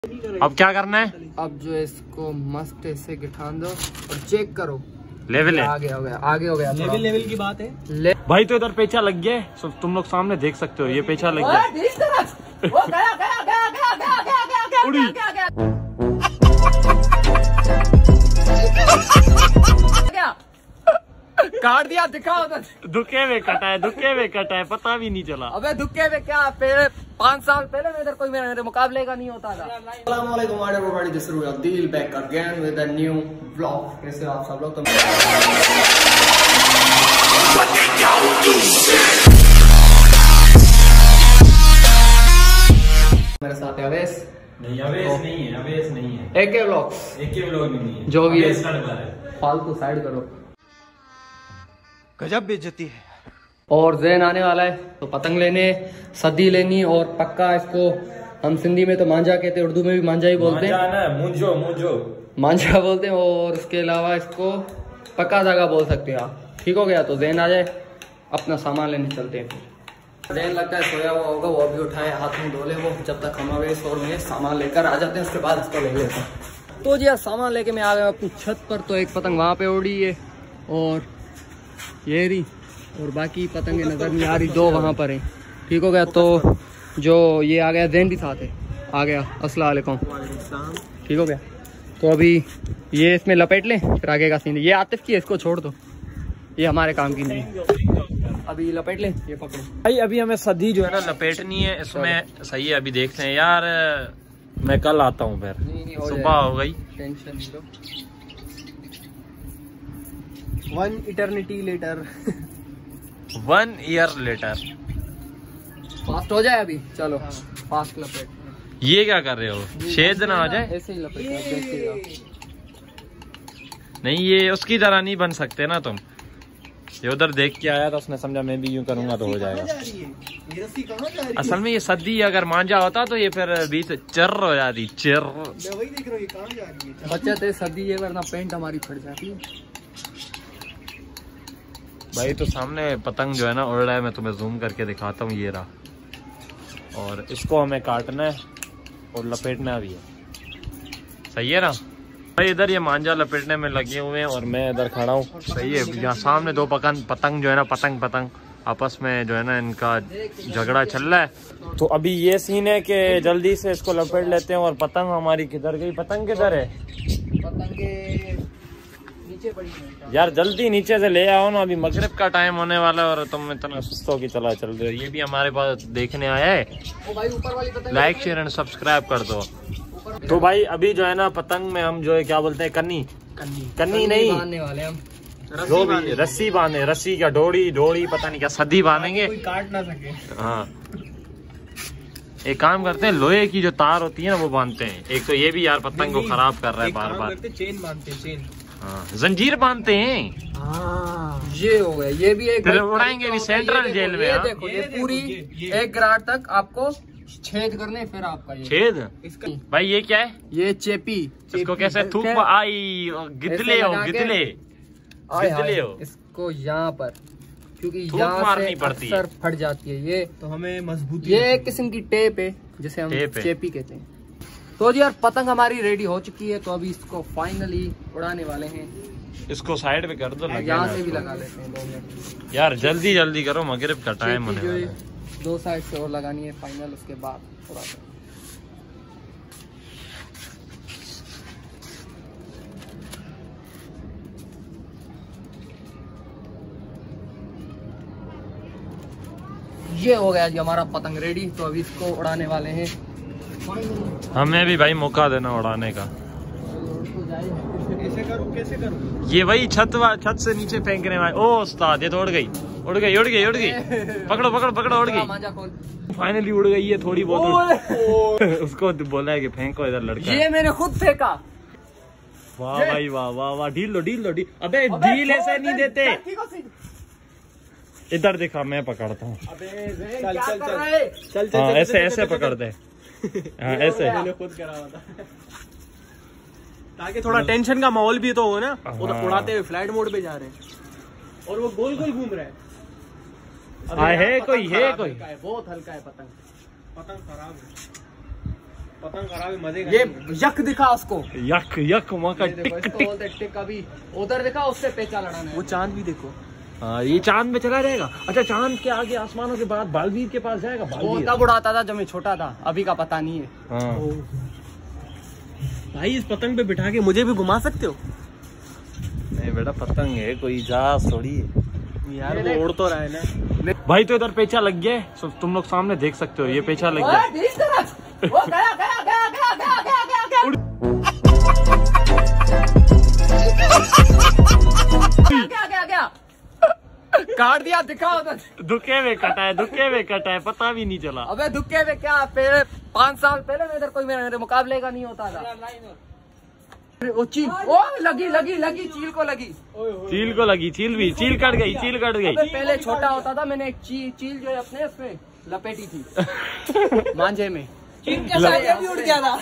अब क्या करना है? अब जो इसको मस्त ऐसे गिठान दो और चेक करो। लेवल है, आगे हो गया, आगे हो गया। लेवल की बात है भाई। तो इधर पेचा लग गया है, तुम लोग सामने देख सकते हो, ये पेचा लग गया। काट दिया, दिखाओ तो। दुखे में कटा है, दुखे में कटा है, पता भी नहीं चला। अबे दुक्के में क्या, पहले 5 साल पहले इधर कोई मेरे मुकाबले का नहीं होता था। Back again with a new vlog. कैसे आप सब लोग? मेरे साथ है अवेश। नहीं, अवेश नहीं है, अवेश नहीं है। एक व्लॉग, एक ही व्लॉग नहीं है, जो भी है है। फालतू साइड करो। गजब बेइज्जती है। और जैन आने वाला है तो पतंग लेने, सदी लेनी और पक्का इसको हम सिंधी में तो मांझा कहते हैं, उर्दू में भी मांझा ही बोलते हैं। मुंजो मुंजो मांझा बोलते हैं। और उसके अलावा इसको पक्का धागा बोल सकते हैं आप। ठीक हो गया, तो जैन आ जाए, अपना सामान लेने चलते हैं। जैन लगता है सोया हुआ होगा, वो भी उठाए, हाथ में धो ले वो, जब तक हम अवेश और मैं सामान लेकर आ जाते हैं, उसके बाद इसको ले लेते हैं। तो जी यार सामान लेके मैं आ गया अपनी छत पर। तो एक पतंग वहाँ पे उड़ी है और ये रही, और बाकी पतंगे नजर नहीं आ रही, 2 वहाँ पर हैं। ठीक हो गया, तो जो ये आ गया जैन भी साथ है, आ गया। अस्सलाम वालेकुम। ठीक हो गया, तो अभी ये इसमें लपेट लें, फिर आगे का सीन। ये आतिफ की है, इसको छोड़ दो, ये हमारे काम की नहीं है। अभी लपेट लें, ये पकड़ो भाई। अभी हमें सदी जो है ना लपेटनी है इसमें। सही है, अभी देखते हैं यार। मैं कल आता हूँ, फिर सुबह हो गई, टेंशन नहीं लो। 1 eternity later 1 year later. Fast हो जाए अभी, चलो फास्ट लपेट। ये क्या कर रहे हो? शेद ना आ जाए। ऐसे ही लपेटना। नहीं, ये उसकी तरह नहीं बन सकते ना तुम। ये उधर देख के आया था, उसने समझा मैं भी यूं करूंगा तो हो जाएगा। असल में ये सदी अगर मांझा होता तो ये फिर बीच चर हो जाती, चर। बच्चा थे सदी है, वरना पेंट हमारी फट जाती है। भाई तो सामने पतंग जो है ना उड़ रहा है, मैं तुम्हें जूम करके दिखाता हूँ, ये रहा। और इसको हमें काटना है और लपेटना भी है। सही है ना भाई? इधर ये मांझा लपेटने में लगे हुए हैं और मैं इधर खड़ा हूँ। सही है, यहाँ सामने 2 पतंग जो है ना, पतंग आपस में जो है ना इनका झगड़ा चल रहा है। तो अभी ये सीन है कि जल्दी से इसको लपेट लेते हैं। और पतंग हमारी किधर गई? पतंग किधर है? नीचे पड़ी है यार, जल्दी नीचे से ले आओ ना, अभी मगरिब का टाइम होने वाला है और तुम इतना सुस्तों की चला चल रहे हो। ये भी हमारे पास देखने आया है। भाई ऊपर वाली पतंग लाइक शेयर एंड सब्सक्राइब कर दो। तो भाई अभी जो है ना पतंग में हम जो है क्या बोलते हैं, कन्नी नहीं बांधने वाले हम। जो भी रस्सी बांधे, रस्सी क्या डोरी पता नहीं क्या, सदी बांधेंगे, कोई काट ना सके। हाँ, एक काम करते हैं, लोहे की जो तार होती है ना वो बांधते हैं। एक तो ये भी यार पतंग को खराब कर रहा है बार बार। चेन बांधते, चेन। हाँ, जंजीर बांधते हैं। ये हो गया, ये भी एक उड़ाएंगे भी सेंट्रल जेल में। ये देखो, ये पूरी 1 ग्राड तक आपको छेद करने, फिर आपका ये छेद। भाई ये क्या है? ये चेपी। इसको कैसे थूक आई गिदले हो इसको यहाँ पर, क्योंकि थूक यहाँ मारनी से पड़ती है, अक्सर फट जाती है। ये तो हमें मजबूती। ये एक किस्म की टेप है, जिसे हम चेपी कहते हैं। तो जी यार पतंग हमारी रेडी हो चुकी है, तो अभी इसको फाइनली उड़ाने वाले हैं। इसको साइड पे कर दो, यहाँ से भी लगा लेते हैं 2 मिनट। यार जल्दी करो, मगरिब का टाइम होने वाला है। 2 साइड से और लगानी है फाइनल, उसके बाद थोड़ा सा। ये हो गया जी हमारा पतंग रेडी। तो अभी इसको उड़ाने वाले हैं। हमें भी भाई मौका देना उड़ाने का। कैसे करूँ? ये वही छत से नीचे फेंकने वाले। ओ उस्ताद, ये तो उड़ गई। पकड़ो उड़ गई। फाइनली उड़ गई है थोड़ी बहुत। उसको बोला है कि फेंको इधर लड़का। ये मैंने खुद फेंका। वाह भाई वाह, ढील लो। अबे ढील ऐसे नहीं देते। इधर दिखा, मैं पकड़ता हूँ। चल ऐसे पकड़ दे। हाँ ऐसे खुद करा हुआ था, ताकि थोड़ा टेंशन का माहौल भी तो हो ना। उड़ाते हुए फ्लाइट मोड पे जा रहे हैं और वो गोल घूम रहा है। है कोई बहुत हल्का है पतंग खराब है। पतंग खराब है, मजे ये यक दिखा उसको, यक यक वहाँ का देखो, टिक इसको टिक। बोलते टिक। अभी उधर दिखा, उससे पेचा लड़ाना है। वो चांद भी देखो। हाँ ये चांद में चला रहेगा। अच्छा चांद के आगे आसमानों के बाद बालवीर के पास जाएगा। वो बालवीर तब उड़ाता था जब मैं छोटा था, अभी का पता नहीं है। हाँ। भाई इस पतंग पे बिठा के मुझे भी घुमा सकते हो? नहीं बेटा पतंग है, कोई जहाज थोड़ी है यार वो उड़ तो रहा है ना। भाई। तो इधर पेचा लग गया है, तुम लोग सामने देख सकते हो, ये पेचा लग गया है। काट दिया, दिखा उधर। दुखे में कटा है, दुखे में कटा है, पता भी नहीं चला। अबे दुक्के में क्या, पहले 5 साल पहले में इधर कोई मेरे मुकाबले का नहीं होता था। ओ चील, ओ लगी लगी लगी, चील को लगी। चील को लगी, चील भी, चील कट गई, चील कट गई। अबे पहले छोटा होता था, मैंने एक चील जो है अपने उसमें लपेटी थी मांझे में। चील के साथ भी उड़ गया था।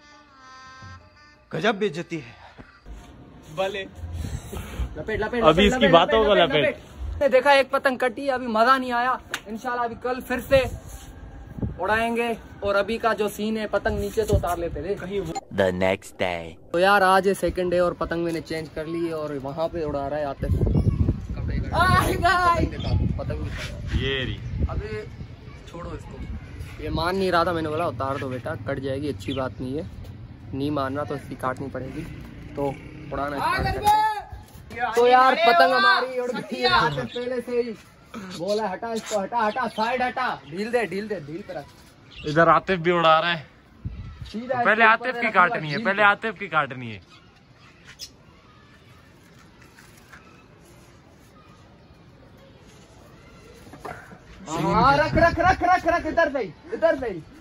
गजब बेइज्जती है। भले लपेट लपेट। अभी इसकी बातों को लपेट। देखा एक पतंग कटी, अभी मजा नहीं आया। इंशाल्लाह अभी कल फिर से उड़ाएंगे। और अभी का जो सीन है, पतंग नीचे तो उतार लेते थे कहीं। The next day. तो यार आज है 2nd डे और पतंग मैंने चेंज कर ली है और वहाँ पे उड़ा रहा है आतिफ। पतंग ये रही। अबे छोड़ो इसको, ये मान नहीं रहा था, मैंने बोला उतार दो बेटा, कट जाएगी, अच्छी बात नहीं है। नहीं मान रहा तो इसकी काटनी पड़ेगी, तो उड़ाना स्टार्ट करते हैं। तो यार पतंग हमारी उड़ गई है आतिफ पहले से ही बोला, हटा इसको, हटा हटा, साइड हटा, ढील दे ढील दे, ढील पे रख। इधर आतिफ भी उड़ा रहा है। सीधा पहले इसके आतिफ ऊपर की रखूंगा, काटनी है, ढील पहले पे। आतिफ की काटनी है। हाँ रख रख रख रख रख, इधर से ही, इधर से ही।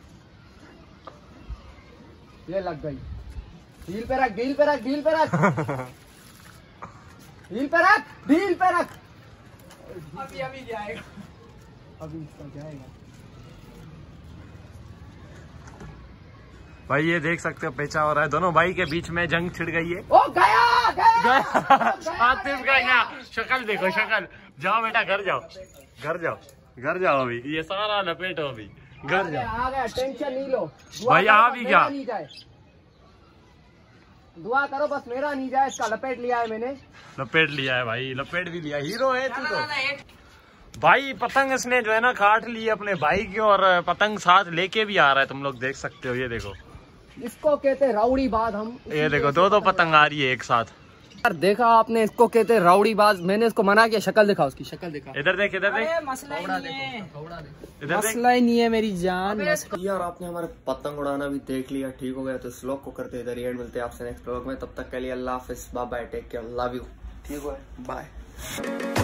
ये लग गई, ढील पे रख, ढील पे रख, ढील पे रख, ढील पे रख, ढील पे रख। अभी अभी जाएगा, अभी इसका जाएगा। भाई ये देख सकते हो पेचा हो रहा है, दोनों भाई के बीच में जंग छिड़ गई है। ओ गया गया आतिफ का क्या शक्ल देखो, शक्ल। जाओ बेटा घर जाओ, घर जाओ, घर जाओ। अभी ये सारा लपेटो, अभी घर जाओ। आ गया, टेंशन नहीं लो। दुआ भाई करो आ बस भी मेरा गया। नहीं जाए, दुआ करो बस मेरा नहीं जाए। इसका लपेट लिया है मैंने, लपेट लिया है भाई, लपेट भी लिया। हीरो है तू तो। भाई पतंग इसने जो है ना काट ली अपने भाई की, और पतंग साथ लेके भी आ रहा है, तुम लोग देख सकते हो। ये देखो, इसको कहते हैं राउडी बाज। हम ये देखो, दो पतंग आ रही है एक साथ। यार देखा आपने, इसको कहते हैं राउडी बाज। मैंने इसको मना किया, शक्ल दिखा उसकी, शक्ल दिखा। इधर देख, इधर देख, मसला ही नहीं है, इधर देख। मसला ही नहीं है मेरी जान। यार आपने हमारे पतंग उड़ाना भी देख लिया, ठीक हो गया। तो इस व्लॉग को करते इधर एंड, मिलते हैं आपसे नेक्स्ट व्लॉग में। तब तक के लिए अल्लाह हाफिज, bye bye, take care, love you. ठीक है, बाय।